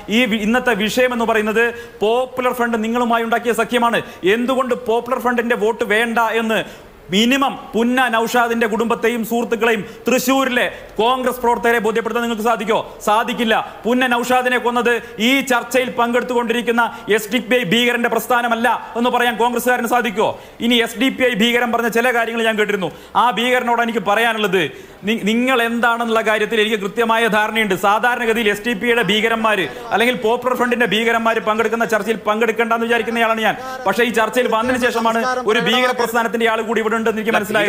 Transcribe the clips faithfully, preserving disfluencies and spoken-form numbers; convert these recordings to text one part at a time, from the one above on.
ഈ ഇന്നത്തെ വിഷയം എന്ന് പറയുന്നത് പോപ്പുലർ ഫ്രണ്ട് നിങ്ങളുമായി ഉണ്ടാക്കിയ സഖ്യമാണ്. എന്തുകൊണ്ട് പോപ്പുലർ ഫ്രണ്ടിന്റെ വോട്ട് വേണ്ട എന്ന് മിനിമം പുന്ന നൌഷാദിന്റെ കുടുംബത്തെയും സുഹൃത്തുക്കളെയും തൃശ്ശൂരിലെ കോൺഗ്രസ് പ്രവർത്തകരെ ബോധ്യപ്പെടുത്താൻ നിങ്ങൾക്ക് സാധിക്കോ? സാധിക്കില്ല. പുന്ന നൌഷാദിനെ കൊന്നത് ഈ ചർച്ചയിൽ പങ്കെടുത്തുകൊണ്ടിരിക്കുന്ന എസ് ഡി പി ഐ ഭീകരന്റെ പ്രസ്ഥാനമല്ല എന്ന് പറയാൻ കോൺഗ്രസ്സുകാരന് സാധിക്കോ? ഇനി എസ് ഡി പി ഐ ഭീകരൻ പറഞ്ഞ ചില കാര്യങ്ങൾ ഞാൻ കേട്ടിരുന്നു. ആ ഭീകരനോട് എനിക്ക് പറയാനുള്ളത്, നിങ്ങൾ എന്താണെന്നുള്ള കാര്യത്തിൽ എനിക്ക് കൃത്യമായ ധാരണയുണ്ട്. സാധാരണഗതിയിൽ എസ് ഡി പി ഐയുടെ ഭീകരന്മാർ അല്ലെങ്കിൽ പോപ്പുലർ ഫ്രണ്ടിന്റെ ഭീകരന്മാർ പങ്കെടുക്കുന്ന ചർച്ചയിൽ പങ്കെടുക്കേണ്ടെന്ന് വിചാരിക്കുന്നയാളാണ് ഞാൻ. പക്ഷേ ഈ ചർച്ചയിൽ വന്നതിന് ശേഷമാണ് ഒരു ഭീകര പ്രസ്ഥാനത്തിന്റെ ആൾ കൂടി ഇവിടെ ഉണ്ടെന്ന് എനിക്ക് മനസ്സിലായത്.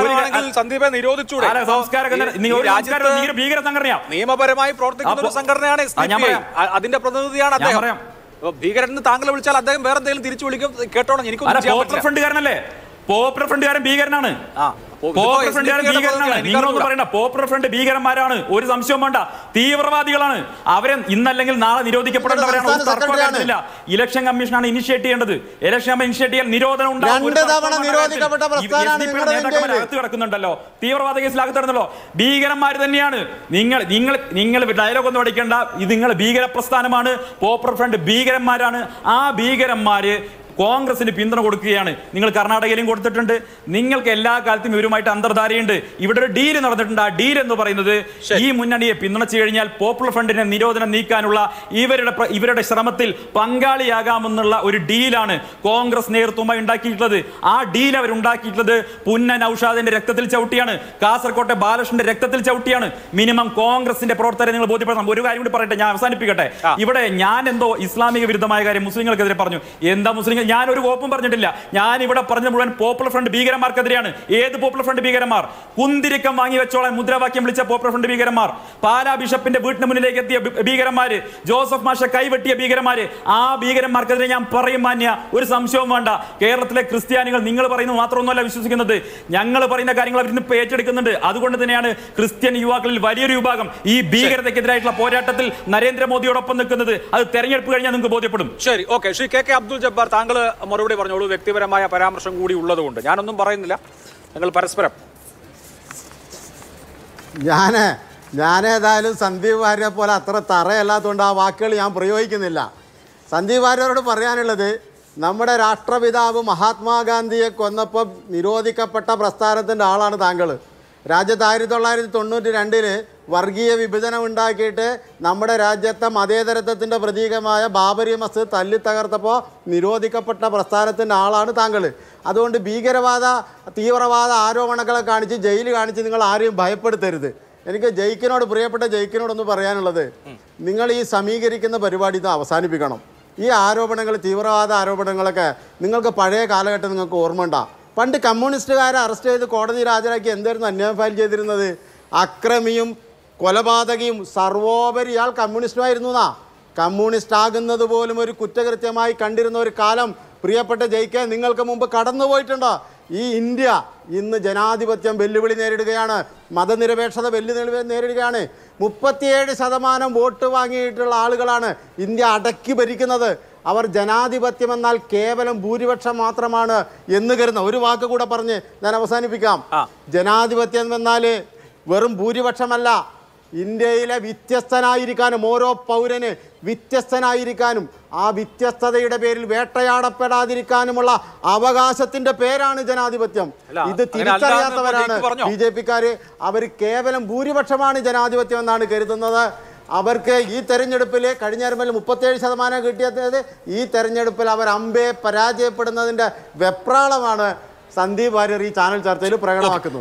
നിയമപരമായി പ്രവർത്തിക്കുന്ന ഒരു സംഘടനയാണ് എസ് ഡി പി ഐ. അതിന്റെ പ്രതിനിധിയാണ് അദ്ദേഹം. ഭീകരൻ താങ്കളെ വിളിച്ചാൽ അദ്ദേഹം വേറെ എന്തെങ്കിലും തിരിച്ചു വിളിക്കും. കേട്ടോണം, എനിക്കൊന്നും പോപ്പുലർ ഫ്രണ്ടുകാരനല്ലേ? പോപ്പുലർ ഫ്രണ്ടുകാരൻ ഭീകരനാണ്. പോപ്പുലർ ഫ്രണ്ടുകാരൻ ഭീകരനാണ്. നിങ്ങളൊന്നും പറയണ്ട. പോപ്പുലർ ഫ്രണ്ട് ഭീകരന്മാരാണ്, ഒരു സംശയവും വേണ്ട. തീവ്രവാദികളാണ്. അവരെ ഇന്നല്ലെങ്കിൽ നാളെ നിരോധിക്കപ്പെടേണ്ടവരാണ്. ഇലക്ഷൻ കമ്മീഷനാണ് ഇനിഷ്യേറ്റ് ചെയ്യേണ്ടത്. ഇലക്ഷൻ ഇനിഷ്യേറ്റ് ചെയ്യാൻ നിരോധനം അകത്ത് കിടക്കുന്നുണ്ടല്ലോ, തീവ്രവാദ കേസിൽ അകത്ത് കിടന്നല്ലോ. ഭീകരന്മാർ തന്നെയാണ്. നിങ്ങൾ നിങ്ങൾ നിങ്ങൾ ഡയലോഗ് ഒന്നും പഠിക്കേണ്ട. ഇത് നിങ്ങൾ ഭീകര പ്രസ്ഥാനമാണ്. പോപ്പുലർ ഫ്രണ്ട് ഭീകരന്മാരാണ്. ആ ഭീകരന്മാര് കോൺഗ്രസിന് പിന്തുണ കൊടുക്കുകയാണ്. നിങ്ങൾ കർണാടകയിലും കൊടുത്തിട്ടുണ്ട്. നിങ്ങൾക്ക് എല്ലാ കാലത്തും ഇവരുമായിട്ട് അന്തർധാരയുണ്ട്. ഇവിടെ ഒരു ഡീല് നടന്നിട്ടുണ്ട്. ആ ഡീൽ എന്ന് പറയുന്നത് ഈ മുന്നണിയെ പിന്തുണച്ചു കഴിഞ്ഞാൽ പോപ്പുലർ ഫ്രണ്ടിന്റെ നിരോധനം നീക്കാനുള്ള ഇവരുടെ ഇവരുടെ ശ്രമത്തിൽ പങ്കാളിയാകാമെന്നുള്ള ഒരു ഡീലാണ് കോൺഗ്രസ് നേതൃത്വമായി ഉണ്ടാക്കിയിട്ടുള്ളത്. ആ ഡീൽ അവരുണ്ടാക്കിയിട്ടുള്ളത് പുന്ന നൌഷാദിന്റെ രക്തത്തിൽ ചവിട്ടിയാണ്. കാസർകോട്ടെ ബാലകൃഷ്ണന്റെ രക്തത്തിൽ ചവിട്ടിയാണ്. മിനിമം കോൺഗ്രസിന്റെ പ്രവർത്തകരെ നിങ്ങൾ ബോധ്യപ്പെടണം. ഒരു കാര്യം കൂടി പറയട്ടെ, ഞാൻ അവസാനിപ്പിക്കട്ടെ. ഇവിടെ ഞാൻ എന്തോ ഇസ്ലാമിക വിരുദ്ധമായ കാര്യം മുസ്ലിങ്ങൾക്കെതിരെ പറഞ്ഞു. എന്താ മുസ്ലിം? ഞാൻ ഒരു കോപ്പും പറഞ്ഞിട്ടില്ല. ഞാൻ ഇവിടെ പറഞ്ഞ മുഴുവൻ പോപ്പുലർ ഫ്രണ്ട് ഭീകരന്മാർക്കെതിരെയാണ്. ഏത് പോപ്പുലർ ഫ്രണ്ട് ഭീകരന്മാർ? കുന്തിരിക്കം വാങ്ങി വെച്ചോളാൻ മുദ്രാവാക്യം വിളിച്ച പോപ്പുലർ ഫ്രണ്ട് ഭീകരന്മാർ, പാലാ ബിഷപ്പിന്റെ വീട്ടിന് മുന്നിലേക്ക് എത്തിയ ഭീകരന്മാര്, ജോസഫ് മാഷ കൈവെട്ടിയ ഭീകരന്മാര്, ആ ഭീകരന്മാർക്കെതിരെ ഞാൻ പറയും മാന്യ. ഒരു സംശയവും വേണ്ട. കേരളത്തിലെ ക്രിസ്ത്യാനികൾ നിങ്ങൾ പറയുന്നത് മാത്രമൊന്നുമല്ല വിശ്വസിക്കുന്നത്, ഞങ്ങൾ പറയുന്ന കാര്യങ്ങൾ അവരിന്ന് ഏറ്റെടുക്കുന്നുണ്ട്. അതുകൊണ്ട് തന്നെയാണ് ക്രിസ്ത്യൻ യുവാക്കളിൽ വലിയൊരു വിഭാഗം ഈ ഭീകരതയ്ക്കെതിരായിട്ടുള്ള പോരാട്ടത്തിൽ നരേന്ദ്രമോദിയോടൊപ്പം നിൽക്കുന്നത്. അത് തെരഞ്ഞെടുപ്പ് കഴിഞ്ഞാൽ നിങ്ങൾക്ക് ബോധ്യപ്പെടും. ശരി, okay. Shri K K Abdul Jabbar, താങ്കൾ മറുപടി പറഞ്ഞോളൂ. വ്യക്തിപരമായ പരാമർശം കൂടി ഉള്ളതുകൊണ്ട് ഞാനൊന്നും പറയുന്നില്ല. നിങ്ങൾ പരസ്പരം. ഞാൻ ഞാനേതായാലും സന്ദീപ് വാര്യരെ പോലെ അത്ര തറയല്ലാത്തതുകൊണ്ട് ആ വാക്കുകൾ ഞാൻ പ്രയോഗിക്കുന്നില്ല. സന്ദീപ് വാര്യരോട് പറയാനുള്ളത്, നമ്മുടെ രാഷ്ട്രപിതാവ് മഹാത്മാഗാന്ധിയെ കൊന്നപ്പോൾ നിരോധിക്കപ്പെട്ട പ്രസ്ഥാനത്തിൻ്റെ ആളാണ് താങ്കൾ. രാജ്യത്ത് ആയിരത്തി തൊള്ളായിരത്തി തൊണ്ണൂറ്റി രണ്ടില് വർഗീയ വിഭജനം ഉണ്ടാക്കിയിട്ട് നമ്മുടെ രാജ്യത്തെ മതേതരത്വത്തിൻ്റെ പ്രതീകമായ ബാബരി മസ്ജിദ് തല്ലി തകർത്തപ്പോൾ നിരോധിക്കപ്പെട്ട പ്രസ്ഥാനത്തിൻ്റെ ആളാണ് താങ്കൾ. അതുകൊണ്ട് ഭീകരവാദ തീവ്രവാദ ആരോപണങ്ങളെ കാണിച്ച് ജയിൽ കാണിച്ച് നിങ്ങൾ ആരെയും ഭയപ്പെടുത്തരുത്. എനിക്ക് ജയിക്കിനോട് പ്രിയപ്പെട്ട ജയിക്കിനോടൊന്ന് പറയാനുള്ളത്, നിങ്ങൾ ഈ സമീകരിക്കുന്ന പരിപാടി ഇത് അവസാനിപ്പിക്കണം. ഈ ആരോപണങ്ങൾ, തീവ്രവാദ ആരോപണങ്ങളൊക്കെ നിങ്ങൾക്ക് പഴയ കാലഘട്ടം നിങ്ങൾക്ക് ഓർമ്മ ഉണ്ടാ. പണ്ട് കമ്മ്യൂണിസ്റ്റുകാരെ അറസ്റ്റ് ചെയ്ത് കോടതിയിൽ ഹാജരാക്കി എന്തായിരുന്നു അന്യായം ഫയൽ ചെയ്തിരുന്നത്? അക്രമിയും കൊലപാതകയും സർവോപരി ഇയാൾ കമ്മ്യൂണിസ്റ്റുമായിരുന്നു എന്നാ. കമ്മ്യൂണിസ്റ്റ് ആകുന്നത് പോലും ഒരു കുറ്റകൃത്യമായി കണ്ടിരുന്ന ഒരു കാലം പ്രിയപ്പെട്ട ജയിക്കെ നിങ്ങൾക്ക് മുമ്പ് കടന്നുപോയിട്ടുണ്ടോ? ഈ ഇന്ത്യ ഇന്ന് ജനാധിപത്യം വെല്ലുവിളി നേരിടുകയാണ്, മതനിരപേക്ഷത വെല്ലുവിളി നേരിടുകയാണ്. മുപ്പത്തിയേഴ് ശതമാനം വോട്ട് വാങ്ങിയിട്ടുള്ള ആളുകളാണ് ഇന്ത്യ അടക്കി ഭരിക്കുന്നത്. അവർ ജനാധിപത്യം എന്നാൽ കേവലം ഭൂരിപക്ഷം മാത്രമാണ് എന്ന് കരുതുന്ന ഒരു വാക്ക് കൂടെ പറഞ്ഞ് ഞാൻ അവസാനിപ്പിക്കാം. ജനാധിപത്യം എന്നാൽ വെറും ഭൂരിപക്ഷമല്ല. ഇന്ത്യയിലെ വ്യത്യസ്തനായിരിക്കാനും ഓരോ പൗരന് വ്യത്യസ്തനായിരിക്കാനും ആ വ്യത്യസ്തതയുടെ പേരിൽ വേട്ടയാടപ്പെടാതിരിക്കാനുമുള്ള അവകാശത്തിന്റെ പേരാണ് ജനാധിപത്യം. ഇത് തിരിച്ചറിയാത്തവരാണ് ബി ജെ പിക്കാര്. അവർ കേവലം ഭൂരിപക്ഷമാണ് ജനാധിപത്യം എന്നാണ് കരുതുന്നത്. അവർക്ക് ഈ തെരഞ്ഞെടുപ്പിൽ കഴിഞ്ഞ മുപ്പത്തേഴ് ശതമാനം കിട്ടിയത് ഈ തെരഞ്ഞെടുപ്പിൽ അവർ അമ്പേ പരാജയപ്പെടുന്നതിൻ്റെ വെപ്രാളമാണ് സന്ദീപ് വാര്യർ ഈ ചാനൽ ചർച്ചയിൽ പ്രകടമാക്കുന്നത്.